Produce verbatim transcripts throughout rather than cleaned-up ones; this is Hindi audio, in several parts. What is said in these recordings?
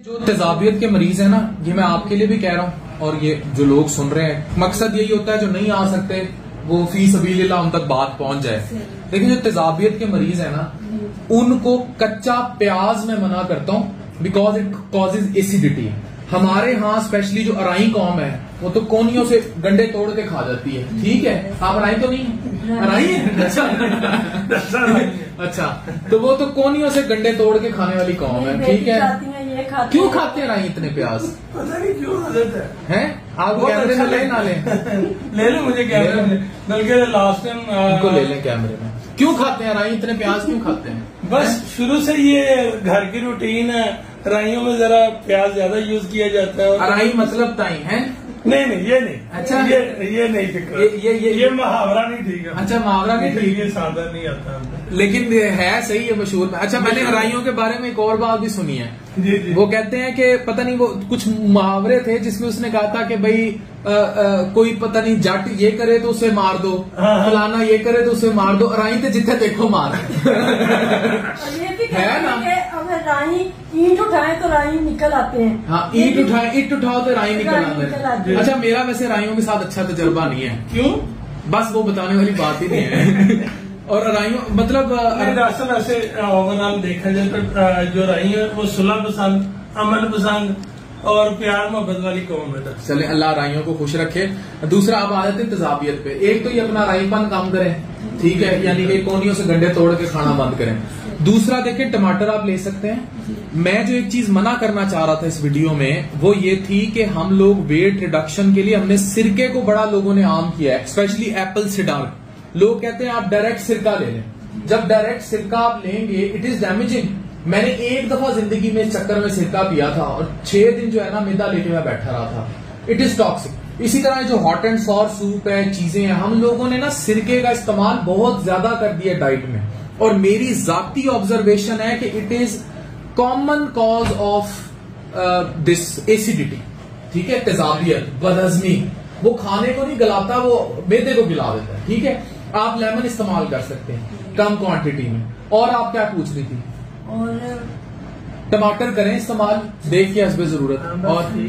जो तेजाबियत के मरीज है ना, ये मैं आपके लिए भी कह रहा हूँ और ये जो लोग सुन रहे हैं, मकसद यही होता है जो नहीं आ सकते वो फी सबीलिल्लाह उन तक बात पहुंच जाए। लेकिन जो तेजाबियत के मरीज है ना, उनको कच्चा प्याज मैं मना करता हूँ बिकॉज इट कॉजेज एसिडिटी। हमारे यहाँ स्पेशली जो अराई कौम है वो तो कोनियों से गंडे तोड़ के खा जाती है, ठीक है। आप अराई तो नहीं अराई है? अच्छा अच्छा, तो वो तो कोनियों से गंडे तोड़ के खाने वाली कौम है, ठीक है। क्यों खाते हैं अराई इतने प्याज? पता नहीं क्यों आदत है। हैं आप कैमरे में ले ना ले ले लो मुझे कैमरे में, बल्कि लास्ट टाइम उनको ले लें कैमरे में। क्यों खाते हैं अराई इतने प्याज, क्यों खाते हैं? बस शुरू से ये घर की रूटीन है। अराइयों में जरा प्याज ज्यादा यूज किया जाता है। अराई मतलब ताई है? नहीं नहीं ये नहीं। अच्छा ये ये नहीं फिक्र, ये ये ये, ये मुहावरा नहीं ठीक है। अच्छा मुहावरा नहीं ठीक, ये सादा नहीं आता, लेकिन है सही है, मशहूर। अच्छा मैंने अराइयों के बारे में एक और बात भी सुनी है। जी जी। वो कहते हैं कि पता नहीं वो कुछ मुहावरे थे जिसमें उसने कहा था कि भाई आ, आ, कोई पता नहीं जट ये करे तो उसे मार दो, फलाना ये करे तो उसे मार दो, अराई तो जितने देखो मार है ना। राई ईंट उठाए तो राई निकल आते हैं। हाँ ईंट उठाए ईंट उठाओ तो राई निकल आते हैं। अच्छा मेरा वैसे राइयों के साथ अच्छा तजर्बा नहीं है। क्यों? बस वो बताने वाली बात ही नहीं है। और राइयों मतलब दरअसल ऐसे ओवरऑल देखा जाए तो जो राई है वो सुलह पसंद, अमन पसंद और प्यार मोहब्बत वाली कौम है। चले अल्लाह राइयों को खुश रखे। दूसरा अब आ जाते हैं तेजाबियत पे। एक तो ये अपना राईपन कम करें, ठीक है, यानी कि कोनियों से गंडे तोड़ के खाना बंद करें। दूसरा देखें टमाटर आप ले सकते हैं। मैं जो एक चीज मना करना चाह रहा था इस वीडियो में वो ये थी कि हम लोग वेट रिडक्शन के लिए हमने सिरके को बड़ा लोगों ने आम किया है, स्पेशली एप्पल सिडार। लोग कहते हैं आप डायरेक्ट सिरका ले लें। जब डायरेक्ट सिरका आप लेंगे इट इज डैमेजिंग। मैंने एक दफा जिंदगी में चक्कर में सिरका पिया था और छह दिन जो है ना मैदा लेके मैं बैठा रहा था। It is toxic. इसी तरह जो हॉट एंड सॉर सूप है, चीजें हैं, हम लोगों ने ना सिरके का इस्तेमाल बहुत ज्यादा कर दिया डाइट में। और मेरी जाती ऑब्जर्वेशन है कि it is common cause of this acidity, ठीक है, तेजाबियत, बदहजमी। वो खाने को नहीं गलाता, वो मैदे को गिला देता है, ठीक है। आप लेमन इस्तेमाल कर सकते हैं कम क्वांटिटी में। और आप क्या पूछ रही थी? और टमाटर करें इस्तेमाल देख के हस्बे जरूरत,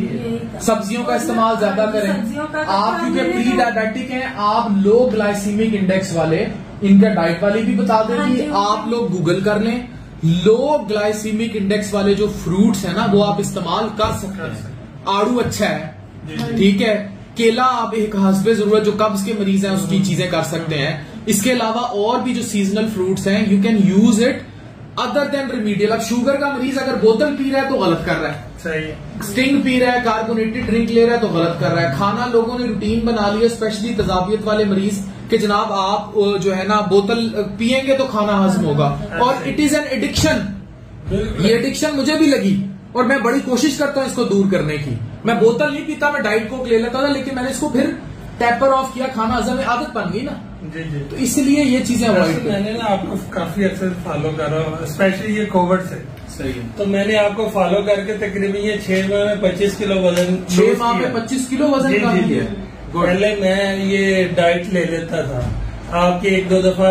और सब्जियों का इस्तेमाल ज्यादा करें। आप क्योंकि प्री डायबिटिक हैं, आप लो ग्लाइसीमिक इंडेक्स वाले, इनका डाइट वाली भी बता देंगी, आप लोग गूगल कर लें। लो ग्लाइसीमिक इंडेक्स वाले जो फ्रूट्स हैं ना वो आप इस्तेमाल कर सकते हैं। आड़ू अच्छा है, ठीक है। केला आप एक हस्बे जरूरत जो कब्ज के मरीज हैं उसकी चीजें कर सकते हैं। इसके अलावा और भी जो सीजनल फ्रूट्स हैं you can use it other than remedial. अब शुगर का मरीज अगर बोतल पी रहा है तो गलत कर रहा है, सही। स्टिंग पी रहा है, कार्बोनेटेड ड्रिंक ले रहा है तो गलत कर रहा है। खाना लोगों ने रूटीन बना लिया, स्पेशली तेजाबियत वाले मरीज, कि जनाब आप जो है ना बोतल पिएंगे तो खाना हजम होगा। और इट इज एन एडिक्शन। ये एडिक्शन मुझे भी लगी और मैं बड़ी कोशिश करता हूँ इसको दूर करने की। मैं बोतल नहीं पीता, मैं डाइट कोक ले लेता था, लेकिन मैंने इसको फिर टैपर ऑफ किया, खाना हजम में आदत बन गई ना। जी जी। तो इसलिए ये चीजें अवॉइड। मैंने ना आपको काफी अक्सर फॉलो कर रहा हूँ, स्पेशली ये कोविड से। सही है। तो मैंने आपको फॉलो करके तकरीबन ये छह माह में पच्चीस किलो वजन, छह माह में पच्चीस किलो वजन कम किया। पहले मैं ये डाइट ले लेता था, आपके एक दो दफा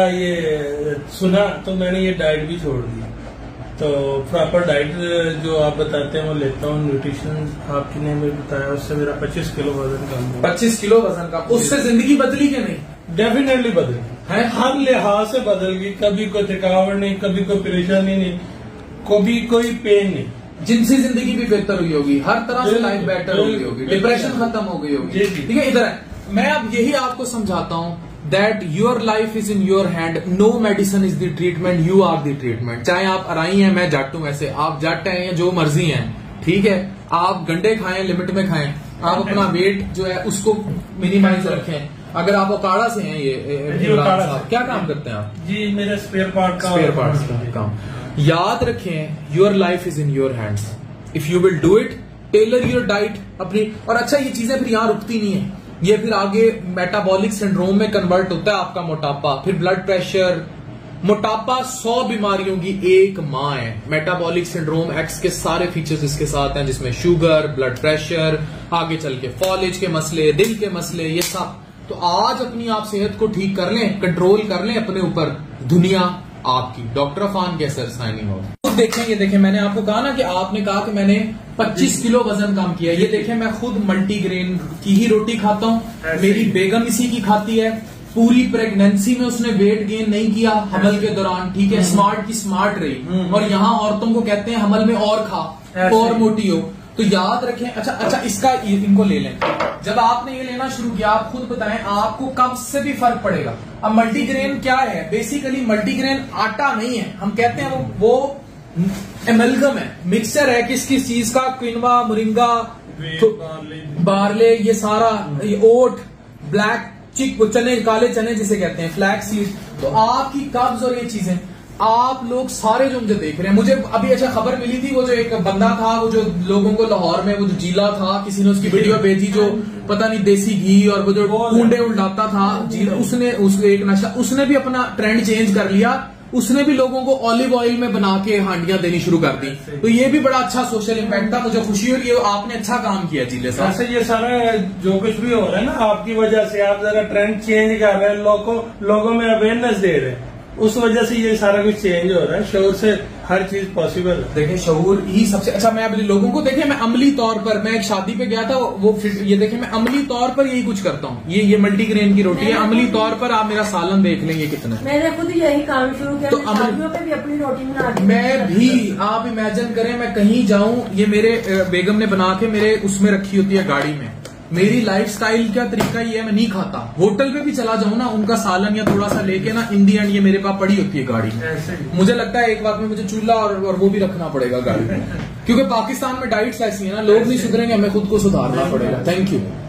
ये सुना तो मैंने ये डाइट भी छोड़ दी। तो प्रॉपर डाइट जो आप बताते हैं वो लेता हूँ। न्यूट्रिशन आपकी ने भी बताया, उससे मेरा पच्चीस किलो वजन कम हुआ। पच्चीस किलो वजन कम, उससे जिंदगी बदली कि नहीं? डेफिनेटली बदली है, हर लिहाज से बदल गई। कभी कोई थकावट नहीं, कभी कोई परेशानी नहीं, कभी कोई पेन नहीं। जिनसी जिंदगी भी बेहतर हुई होगी, हर तरह से लाइफ बेटर हुई होगी, डिप्रेशन खत्म हो गई होगी, ठीक है। इधर मैं अब यही आपको समझाता हूँ that your life is in your hand, no medicine is the treatment, you are the treatment. चाहे आप अराई हैं, मैं जट हूं, वैसे आप जट हैं या जो मर्जी हैं, ठीक है। आप गंडे खाएं, लिमिट में खाएं, आप अपना वेट जो है उसको मिनिमाइज रखें। अगर आप ओकाड़ा से हैं, ये साहब क्या काम करते हैं आप? जी मेरा स्पेयर पार्ट का स्पेयर पार्ट्स का काम। याद रखें your life is in your hands, if you will do it, tailor your diet अपनी। और अच्छा ये चीजें फिर यहाँ रुकती नहीं है, ये फिर आगे मेटाबॉलिक सिंड्रोम में कन्वर्ट होता है आपका मोटापा, फिर ब्लड प्रेशर। मोटापा सौ बीमारियों की एक माँ है। मेटाबॉलिक सिंड्रोम एक्स के सारे फीचर्स इसके साथ हैं, जिसमें शुगर, ब्लड प्रेशर, आगे चल के फॉलेज के मसले, दिल के मसले, ये सब। तो आज अपनी आप सेहत को ठीक कर लें, कंट्रोल कर लें अपने ऊपर, दुनिया आपकी। Doctor Afan Kaiser signing off. खुद देखें, ये देखें, मैंने आपको कहा ना कि आपने कहा कि मैंने पच्चीस किलो वजन कम किया। ये देखें, मैं खुद मल्टीग्रेन की ही रोटी खाता हूँ, मेरी बेगम इसी की खाती है। पूरी प्रेगनेंसी में उसने वेट गेन नहीं किया हमल के दौरान, ठीक है, स्मार्ट की स्मार्ट रही। और यहाँ औरतों को कहते हैं हमल में और खा और मोटी हो। तो याद रखें। अच्छा अच्छा, इसका इनको ले लें। जब आपने ये लेना शुरू किया, आप खुद बताएं आपको कब से भी फर्क पड़ेगा। अब मल्टीग्रेन क्या है? बेसिकली मल्टीग्रेन आटा नहीं है, हम कहते हैं वो वो एमलगम है, मिक्सचर है किस किस चीज का, क्विनवा, मोरिंगा, बार्ले, ये सारा, ये ओट, ब्लैक चिक, चने, काले चने जिसे कहते हैं, फ्लैक्स सीड। तो आपकी कब्ज और ये चीजें, आप लोग सारे जो मुझे देख रहे हैं, मुझे अभी अच्छा खबर मिली थी, वो जो एक बंदा था, वो जो लोगों को लाहौर में वो जो जीला था, किसी ने उसकी वीडियो भेजी, जो पता नहीं देसी घी और वो जो कूंडे उल्टाता था जीला, उसने उसने एक नशा, उसने भी अपना ट्रेंड चेंज कर लिया। उसने भी लोगों को ऑलिव ऑयल में बना के हांडियां देनी शुरू कर दी। तो ये भी बड़ा अच्छा सोशल इम्पैक्ट था, मुझे खुशी हो रही है, आपने अच्छा काम किया जीले साहब। ऐसे ये सारा जो कुछ भी हो रहा है ना आपकी वजह से, आप जरा ट्रेंड चेंज कर रहे हैं, लोगों लोगों में अवेयरनेस दे रहे हैं, उस वजह से ये सारा कुछ चेंज हो रहा है। शऊर से हर चीज पॉसिबल है। देखिए शऊर ही सबसे अच्छा। मैं अपने लोगों को, देखिए मैं अमली तौर पर, मैं एक शादी पे गया था, वो फिर ये देखिए मैं अमली तौर पर यही कुछ करता हूँ। ये ये मल्टीग्रेन की रोटी है, अमली तौर पर आप मेरा सालन देख लेंगे कितना। मैंने खुद यही काम शुरू किया, तो तो शादियों पे भी अपनी रोटी बना के, मैं भी, आप इमेजिन करें मैं कहीं जाऊं, ये मेरे बेगम ने बना के मेरे उसमें रखी होती है गाड़ी में। मेरी लाइफस्टाइल का तरीका ये है, मैं नहीं खाता। होटल पे भी चला जाऊं ना, उनका सालन या थोड़ा सा लेके ना, इन दी एंड ये मेरे पास पड़ी होती है गाड़ी में। मुझे लगता है एक बात में मुझे चूल्हा और, और वो भी रखना पड़ेगा गाड़ी में, क्योंकि पाकिस्तान में डाइट्स ऐसी है ना, लोग नहीं सुधरेंगे, हमें खुद को सुधारना पड़ेगा। Thank you.